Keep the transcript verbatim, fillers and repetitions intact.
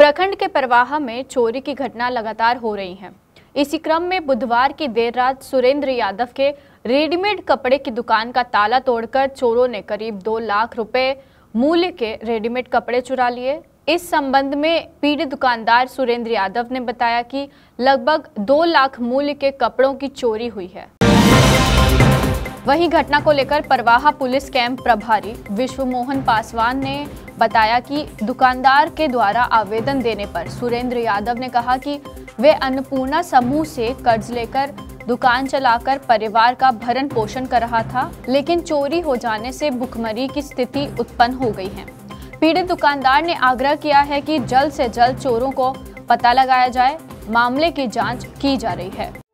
प्रखंड के परवाहा में चोरी की घटना लगातार हो रही है। इसी क्रम में बुधवार की देर रात सुरेंद्र यादव के रेडीमेड कपड़े की दुकान का ताला तोड़कर चोरों ने करीब दो लाख रुपए मूल्य के रेडीमेड कपड़े चुरा लिए। इस संबंध में पीड़ित दुकानदार सुरेंद्र यादव ने बताया कि लगभग दो लाख मूल्य के कपड़ों की चोरी हुई है। वहीं घटना को लेकर परवाहा पुलिस कैंप प्रभारी विश्व मोहन पासवान ने बताया कि दुकानदार के द्वारा आवेदन देने पर सुरेंद्र यादव ने कहा कि वे अन्नपूर्णा समूह से कर्ज लेकर दुकान चलाकर परिवार का भरण पोषण कर रहा था, लेकिन चोरी हो जाने से भुखमरी की स्थिति उत्पन्न हो गई है। पीड़ित दुकानदार ने आग्रह किया है कि जल्द से जल्द चोरों को पता लगाया जाए। मामले की जांच की जा रही है।